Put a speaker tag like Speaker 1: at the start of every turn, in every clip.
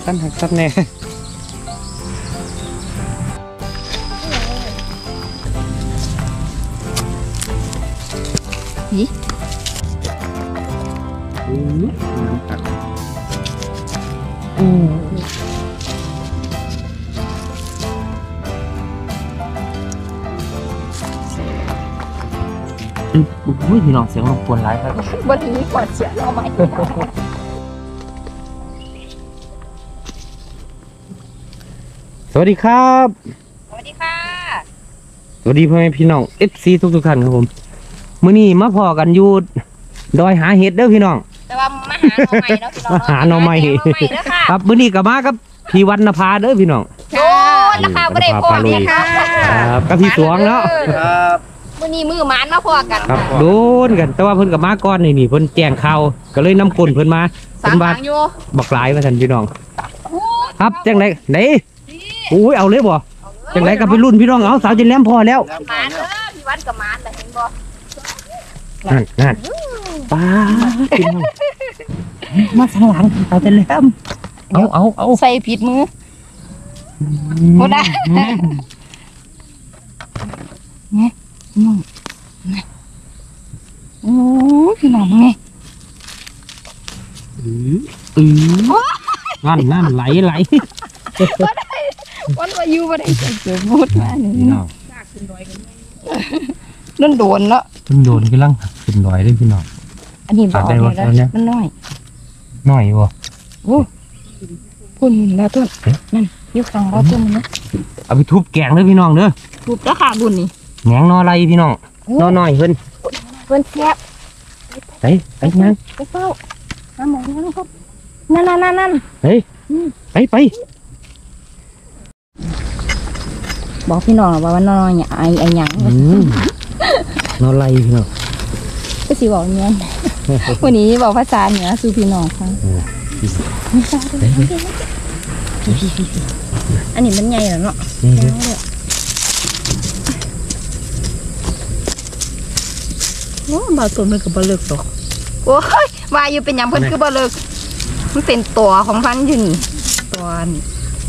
Speaker 1: กันหักซับแน่
Speaker 2: นี่
Speaker 1: น้ำตักอุ้ยพี่น้องเสียงรบกวนหลายครับ
Speaker 2: วันนี้ก่อนเสียเราไหม
Speaker 1: สวัสดีครับ
Speaker 2: สวัสดีค่ะ
Speaker 1: สวัสดีพ่อแม่พี่น้อง FC ทุกท่านครับผมมื้อนี้มาพอกันอยู่ดอยหาเห็ดเด้อพี่น้อง
Speaker 2: แต่ว่ามาหาหน่อไม้แล้วพี่น้อง
Speaker 1: มาหาหน่อไม้ครับมื้อนี้ก็มากับพี่วรรณภาเด้อพี่น้อง
Speaker 2: โดนนะคะไม่ได้พอเลยค่ะ
Speaker 1: ครับกับพี่สวงเนาะครับ
Speaker 2: มื้อนี้มือหมานมาพอกัน
Speaker 1: ครับโดนกันแต่ว่าเพิ่นกับมาก่อนนี่เพิ่นแจ้งข่าวก็เลยนำกลเพิ่นมาเพิ่นว่าบอกหลายว่าท่านพี่น้องครับจังไดไหนโอ้ยเอาเลยบ่จังไดก็ไปรุ่นพี่น้องเอาสาวจินแหลมพอแล้ว
Speaker 2: หมานพี่วันกับหมานแต่เห็นบ่
Speaker 1: นั่นป้าพี่น้องมาสังหลังสาวจินแหลมเอา
Speaker 2: ใส่ผิดมือบ่ได้โอ้พี่น้องไง
Speaker 1: นั่นไหล
Speaker 2: วันว่าอยู่บ่ได้เกิดมุดมานี่นั่นโดนเนาะ
Speaker 1: มันโดนกำลังขึ้นดอยด้วยพี่น้อง
Speaker 2: อันนี้บอกเลยนะมันน้
Speaker 1: อยบ่
Speaker 2: โอ้พุ่นแล้วต้นนั่นอยู่ข้างเราต้นมันนะ
Speaker 1: เอาไปทุบแกงเลยพี่น้องเด้อ
Speaker 2: ทุบแล้วค่ะบุญนี่
Speaker 1: แหนงนอไรพี่น้องนอน้อยเพิ่น
Speaker 2: แซ่บ
Speaker 1: ไปยัง
Speaker 2: ไปเฝ้าน้ำหมองนะครับนั่น
Speaker 1: เฮ้ยไป
Speaker 2: บอกพี่น้องว่ามันนอนไอ้หยัง
Speaker 1: นอไรพี่น้อง
Speaker 2: ก็สิบอกเงี้ยวันนี้บอกภาษาเหนือสู่พี่น้องฟังอันนี้มันใหญ่แล้วเนาะโอ้บาตัวมันก็บาเลิกดอกโอ้ยว่าอยู่เป็นอย่างเพิ่นคือบาเลิกมันเป็นตัวของพันอยู่นี่ตัวนี่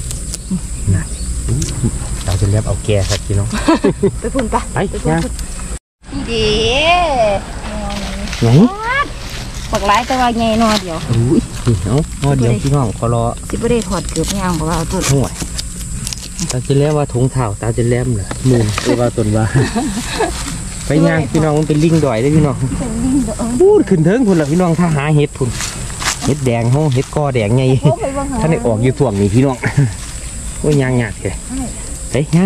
Speaker 1: เราจะเรียบเอาแก่ครับพี่น้อง
Speaker 2: ไปพุ่นปะ
Speaker 1: ไปนะ
Speaker 2: ดี
Speaker 1: ไหน
Speaker 2: ปักหลายแต่ว่าไงนอเดียว
Speaker 1: นอเดียวพี่น้องขอรอ
Speaker 2: สิบ่ได้ถอดเกือบย่างบอกว่าเอาต้น
Speaker 1: ห่วยตาจะเรียกว่าถุงเท้าตาจะเล่มเหรอมูนตัวว่าต้นว่าไปย่างพี่น้องมันเป็นลิงดอยได้พี่น้องพูดขึ้นเทิงพุ่นละพี่น้องถ้าหาเห็ดพุ่นเห็ดแดงห้องเห็ดกอแดงไงท่านได้ออกอยู่ถ่วงนี่พี่น้องโอ้ยย่างหยาดเลยไปย่าง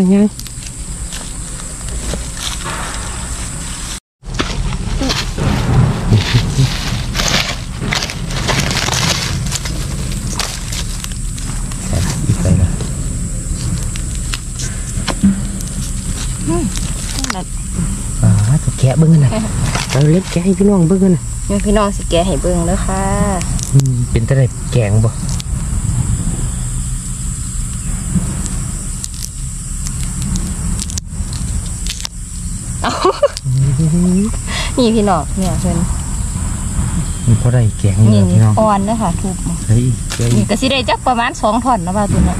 Speaker 1: จะแกะเบิ้งกันนะเราเล็กแกะให้พี่น้องเบิ้งกันนะ
Speaker 2: พี่น้องสิแกะให้เบิ้งแล้วค่ะ
Speaker 1: เป็นอะไรแกงบ่
Speaker 2: นี่พี่น้องเนี่ยเพื่อน
Speaker 1: มันก็ได้แกง
Speaker 2: นี่อ่อนนะคะทุบนี่ก็สิได้จักประมาณ2 ท่อนนะบ้าตัวนี้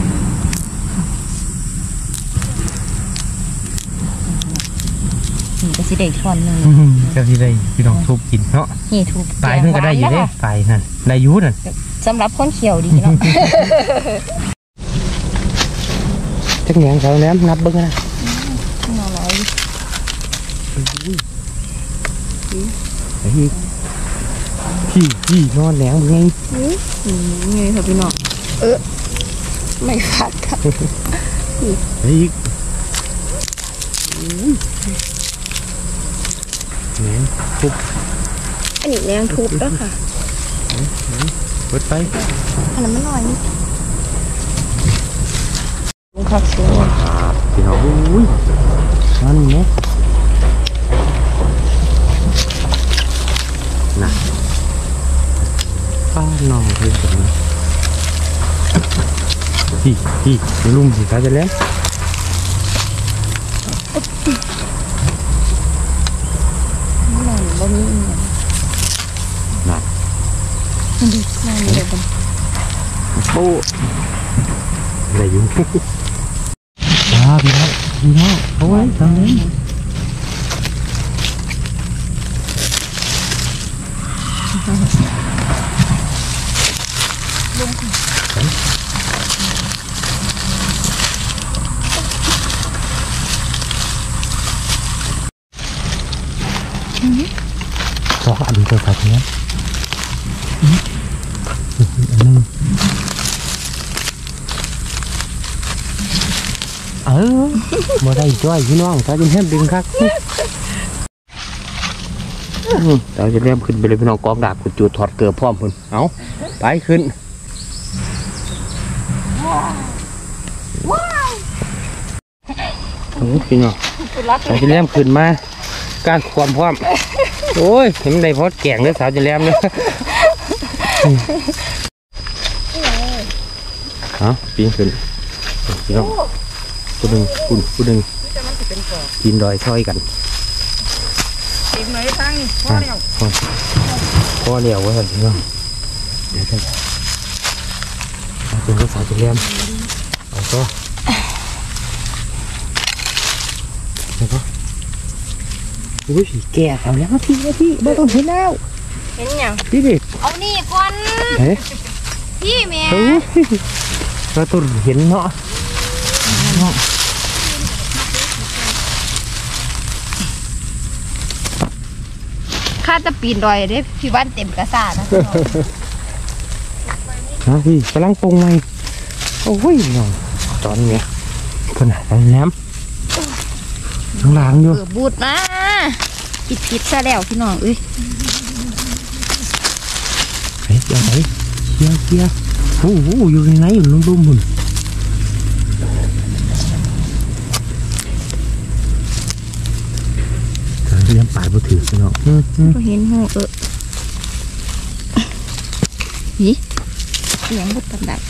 Speaker 2: นี่ก็สิได้ท่อนนึง
Speaker 1: ก็สิได้พี่น้องทุบกินเนาะ
Speaker 2: นี่ทุบ
Speaker 1: ปลายมันก็ได้อยู่เด้ปลายนั่นได้ยุนั่น
Speaker 2: สำหรับคนเขียวดีเนาะ
Speaker 1: จักแหนงเขาแหนมนับเบิ้งนะพี่นอนแหนงไง
Speaker 2: ไงครับพี่น้องไม่ขาดครับ
Speaker 1: เฮ้ยแหนงทุบ
Speaker 2: อันนี้แหนงทุบแล้วค่ะ
Speaker 1: เปิดไป
Speaker 2: อันนั้นมันน้อยนี่ลุงขับเสียง
Speaker 1: พี่น้องอุ้ยนั่นเนี่ยน่ะป้าน้องเพื่อนกันนะพี่ลุงสิเขาจะเล่น
Speaker 2: บ่มี
Speaker 1: น่ะ
Speaker 2: มันดีนั่นเดี๋ยวกัน
Speaker 1: โอ้อะไรอยู่พี่น้องเอาไว้ทำนี้สองอันตัวครับเนี่ยอันนึงมาได้จ้อยพี่น้องตาจนแทบดึงคักตาจนแทบขึ้นไปเลยพี่น้องกองดาบขุดจุดถอดเกลือพร้อมพุ่นเอาไปขึ้นพี่น้องตาจนแทบขึ้นมาการความพร้อมโอ้ยเห็นได้พอดแก่งเลยสาวจนแทบเลยเอาปีนขึ้นพี่น้องผู้หนึ่งปีนดอยช่อยกัน
Speaker 2: ตีไหมทั้ง
Speaker 1: พ่อเลี้ยวไว้ก่อนพี่น้องเดี๋ยวจะเป็นภาษาจีนเอาก็แล้วก็อุ้ยแก่เอาแล้วพี่ไม่ต้องเห็นแล้ว
Speaker 2: เห็นยัง
Speaker 1: พี่ดิ
Speaker 2: เอานี่ก่อนพี่แม่
Speaker 1: เราต้องเห็นเนาะ
Speaker 2: ข้าจะปีนดอยได้พี่บ้านเต็มกระซ่านะ
Speaker 1: พี่กำลังปรุงไงโอ้ยน้องตอนนี้ขนาดน้ำข้างล่างอยู่
Speaker 2: บูดมาปิดซะแล้วพี่น้องเ
Speaker 1: ดี๋ยวไหนเชียร์โอ้โหอยู่ในไหนอยู่ลุ่มๆหุ่นเลี้ยงป่าบ่ถือพี่น้อง
Speaker 2: เห็นหูนี่เสียงบุตรดัก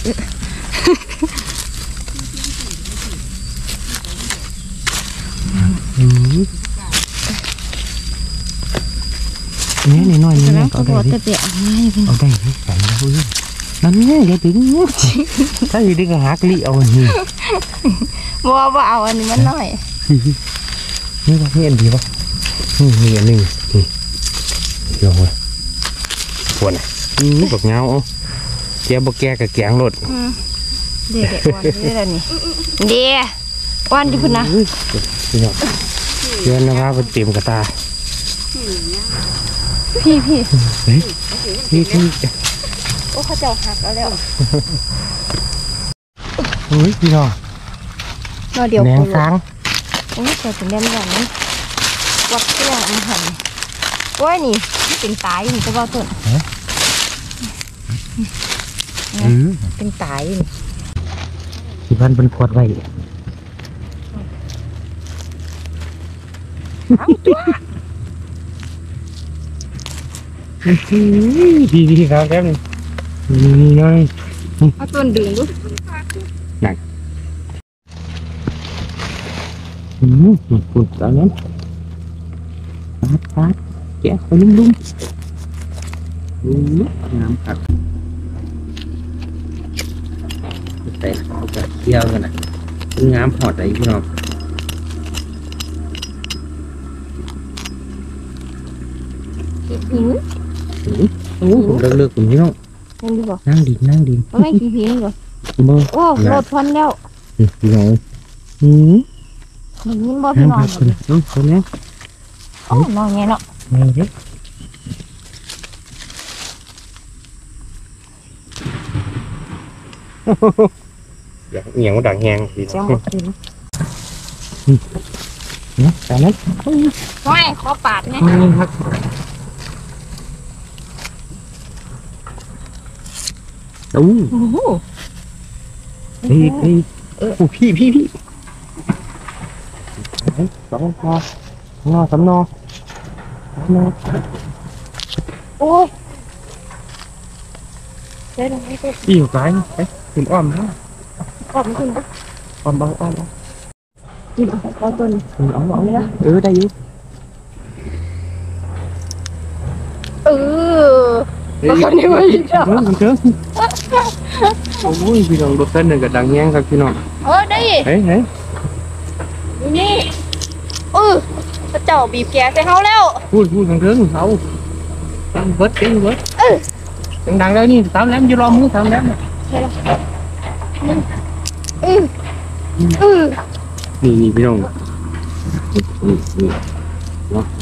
Speaker 1: นี่น้อยนี่
Speaker 2: เอาได้
Speaker 1: เอาได้ใส่แล้วนั่นเนี่ยอย่าถึงถ้าอยู่ดีก็หักลิเอาอันนี้
Speaker 2: ว่าเอาอันนี้มันน้อย
Speaker 1: นี่ก็เห็นดีป่ะมีอันหนึ่งเดี๋ยวเลยปวดนี่แบบเงาเจี๊ยบแกกับแกงรถ
Speaker 2: เดี๋ยววันนี้อะไรนี่เดี๋ยววันที่พุ่นนะ
Speaker 1: เดือนนะว่าเป็นเต็มกระตา
Speaker 2: พี่
Speaker 1: โอ้
Speaker 2: เขาเจ้าหักแล้ว
Speaker 1: เฮ้ยพี่น้อง
Speaker 2: เดี๋ยว
Speaker 1: แหนงค้าง
Speaker 2: โอ้ยแต่ถึงเล่นแบบนี้วัดเสื้อมันหันโอ้ยนี่เป็นตายนี่จะว่าต้นเป็นตาย
Speaker 1: ที่บ้านเป็นขวดไว้ดีครับแค่นี้นี่ไง
Speaker 2: เอาต้นดึงดู
Speaker 1: หนักขุดตอนนั้นปัดแกะไปลุ่มงามครับใส่เขาจะเที่ยวกันนะงามหอดอะไรพี่น้องโอ้เลิกคุณพี่น้องนั่งดิน
Speaker 2: ไม่ขี้หินเหรอโอ้รถพันแล้ว
Speaker 1: พี่น้อง
Speaker 2: มันยินบ่พี่น้อง
Speaker 1: คนนี้
Speaker 2: โอ้น้องไงเนาะ
Speaker 1: เหนียวดังแหงดี
Speaker 2: จังหวะกิน
Speaker 1: นะแต่นั้น
Speaker 2: ไม่ขอปาดไง
Speaker 1: ครับโอ้โหโอ้พี่สองนอสำนอ
Speaker 2: โอ้ยเดี๋ยว
Speaker 1: อีกไกลไปถึงอ้อมนะ
Speaker 2: อ้อมขึ้นปะ
Speaker 1: อ้อม
Speaker 2: กินเอาต้น
Speaker 1: เอาเลยนะได้อยู่
Speaker 2: คนนี้มาอีกแล้ว
Speaker 1: เถอะโอ้ยพี่น้องรถเส้นหนึ่งกับดังแย้งครับพี่น้อง
Speaker 2: ได้
Speaker 1: เฮ้ย
Speaker 2: นี่พระเจ้าบีบแกใส่เขาแล้ว
Speaker 1: พูดทางเรื่องเขาเบิร์ดดังแล้วนี่สามแหลมอยู่รอมือสามแหลมนี่พี่น้องนี่เนาะ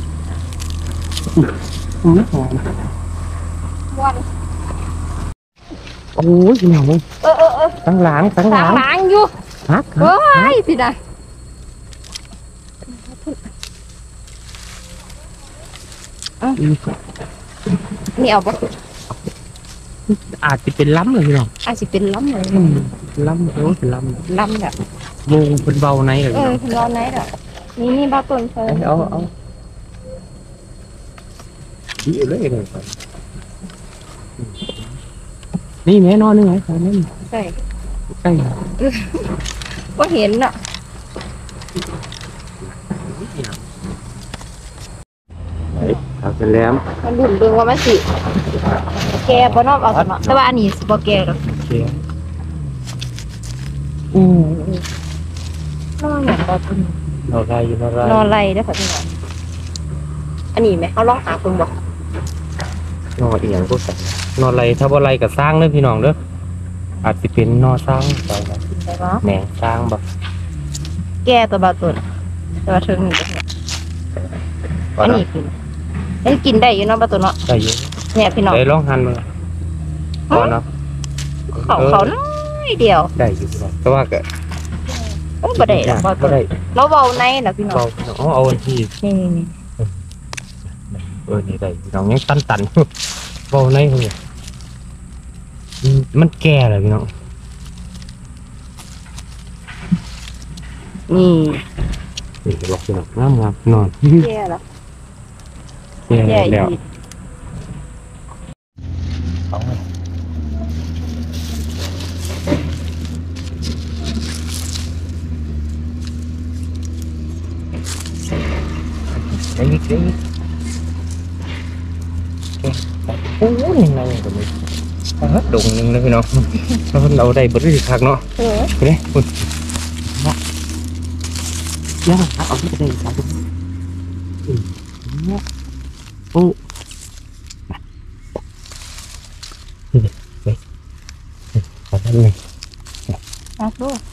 Speaker 2: วัน
Speaker 1: โอ้ยพี่น้องตั้งหลัง
Speaker 2: หางอยู่
Speaker 1: ฮัก
Speaker 2: เฮ้ยพี่นายนี่เอาปะ
Speaker 1: อาจจะเป็นล้ำเลยพี่น้อง
Speaker 2: อาจจะเป็นล้ำเลย
Speaker 1: ล้ำเป็นล้ำ
Speaker 2: ล้ำแบบ
Speaker 1: วงเป็นเบาในเลย
Speaker 2: คุณร้อนไหนแบบนี่บ้าต้นเธอ
Speaker 1: เอาดีเลยนี่แม่นอนนี่ไงใช่ไหม
Speaker 2: ใช่
Speaker 1: ใช่
Speaker 2: ก็เห็นอ่ะ
Speaker 1: เอาเสร็จแล้ว
Speaker 2: มันดุนดึงว่ามันสิแกบ่นอกเอาสมะแต่ว่าอันนี้สิบ่แกหรอก
Speaker 1: โอเคน
Speaker 2: อนอย่างบ้าต้น
Speaker 1: นอนไร
Speaker 2: นอนไรได้ค่ะพี่น้องอันนี้ไหมเขาลองหาคุณบอก
Speaker 1: นอนเอียงก็สั่นนอนไรถ้าว่าไรกับสร้างเด้อพี่น้องเด้ออาจจะเป็นนอนสร้างไปนะ
Speaker 2: ใช่ปะ
Speaker 1: แหน่สร้างแบบ
Speaker 2: แกตัวบ้าต้นแต่ว่าเธอหนึ่งอันนี้กินอันนี้กินได้อยู่เนาะบ้าต้นเนาะ
Speaker 1: ได้เยอะ
Speaker 2: เนี่ยพี่น้อง
Speaker 1: ได้ลองหันมาก่อนเนาะ
Speaker 2: เขาน้อยเดียว
Speaker 1: ได้อยู่พี่น้องแต่ว่าก็
Speaker 2: บ่ได้หรอกบ้าต้น
Speaker 1: ได้
Speaker 2: เราเบาในนะพี่น้อง
Speaker 1: เราเอาอันที่
Speaker 2: นี่
Speaker 1: นี่ได้พี่น้องยังตันเบาในเลยมันแก่เลยพี่น้อง
Speaker 2: นี่
Speaker 1: นี่บอกพี่น้องงามนอน
Speaker 2: แย่ละ
Speaker 1: แก่
Speaker 2: แย่
Speaker 1: แล้ว
Speaker 2: อีก
Speaker 1: ได้ยินโอ้ยยังไงแบบนี้ดงนึงนะพี่น้องเราได้บริสุทธิ์คักเนาะไปเลยคุณย่าเอาที่กระเด็นครับโอ้ไปขอท่านหนึ่ง
Speaker 2: นะลูก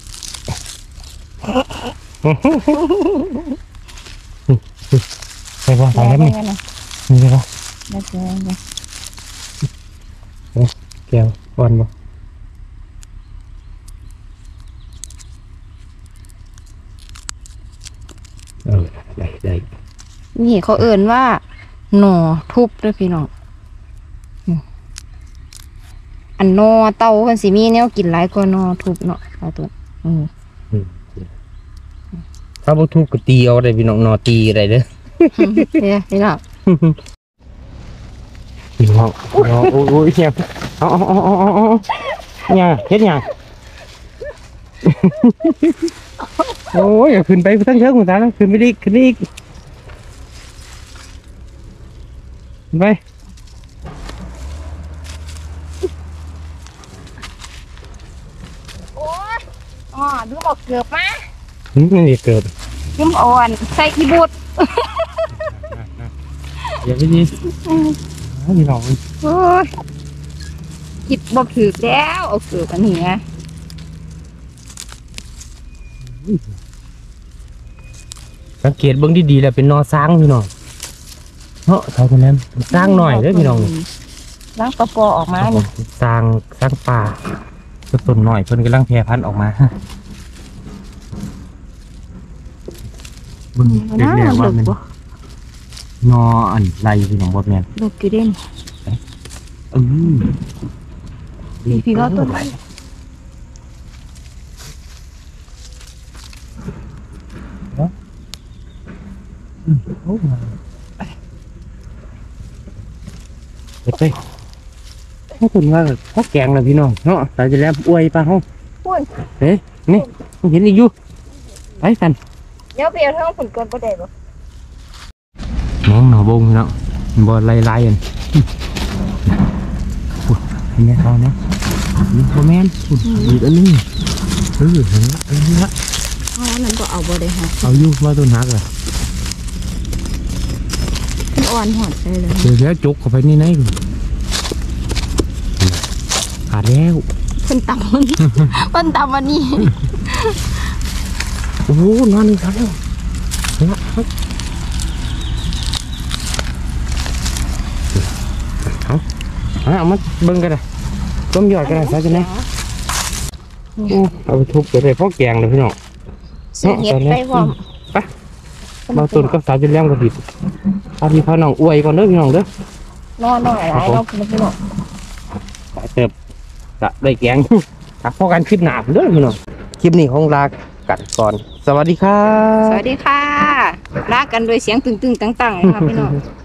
Speaker 1: ไปว่าไปแล้วนี่นี่เลยปะ
Speaker 2: ได้เจอไง
Speaker 1: แก้วอ่อนบ่ได้
Speaker 2: นี่เขาเอิ่นว่าหน่อทุบด้วยพี่น้องอันหน่อเต่าคนสิมีแนวกินหลายกว่าหน่อทุบเนาะเอาตัว
Speaker 1: ถ้าบ่ทุกก็ตีเอาได้พี่น้องนอตีอะไรเด้อ
Speaker 2: เนี่ยพี่น้อง
Speaker 1: พี่น้องโอ้ยเฮียเอาเนี่ยเฮ็ดหยังโอ้ยขึ้นไปทั้งเชิงของตาขึ้นไปอีกไป
Speaker 2: โอ้ยดูบอกเกือบมา
Speaker 1: นี่เกิด
Speaker 2: ยิ้มอ่อนใส่กีบูด
Speaker 1: อย่าไปดีพี่น้อง
Speaker 2: โอ้ยคิดบอกถือแล้วเอาเกือบอันนี้ไง
Speaker 1: สังเกตเบิ่งดีๆแล้วเป็นนอสร้างพี่น้องเนาะเท่านั้นสร้างหน่อยเด้อพี่น้อง
Speaker 2: ล้างตะปอออกมาเนี่ย
Speaker 1: สร้างป่าต้นหน่อยเพิ่นกำลังแพร่พันธุ์ออกมาบึงเด็กแล้วว่ามันนออันไรพี่น้องบ่แม่น
Speaker 2: ลูกกี่เด่นพี่ว่าต้นไหน
Speaker 1: ไปให้คุณว่าเขาแกงเลยพี่น้องเนาะแต่จะแล้วอวยปลาเขา
Speaker 2: พูด
Speaker 1: เฮ้ยนี่เห็นอีกอยู่ไปกัน
Speaker 2: เดี๋ยวเปลี่ยนทั้งผลเกินประเดี๋ยว
Speaker 1: น้องหน่อบงเนาะบ่ไล่อันเห็นไหมเขาเนี่ยนี่โมแมนอีกอันนึงเห็นไหมอันนี้ละ
Speaker 2: อ๋อนั่นก็เอาบ่ได้ค่ะ
Speaker 1: เอาอยู่มาต้นหักเลย
Speaker 2: มันอ่อนหอดไปเลย
Speaker 1: เดี๋ยวจุกเข้าไปนี่ไหนขาดแล้ว
Speaker 2: เพิ่นตำมัน เพิ่นตำวันนี้
Speaker 1: โอ้โหนอนหนึ่งขาดแล้วนะเอามาเบิ่งกันเลยต้มยอดกันเลยใส่กันนะโอ้เอาไปทุบกันเลยพ่อแกงเลยพี่น้อง
Speaker 2: เสียเห็ดไปพร้อม
Speaker 1: ไปมาต้นกับสาวจนแรงกันดิพาพี่พาน้องอวยก่อนเด้อพี่น้องเด้อน
Speaker 2: อนหน่อยหลายรอบพี่น้อง
Speaker 1: สายเติบจะได้แกงตักพอกันคลิปหนาเด้อพี่น้องคลิปนี้ของลากันก่อน สวัสดีครับ
Speaker 2: สวัสดีค่ะลากันโดยเสียงตึงๆตั้งๆเลยค่ะพี่น้อง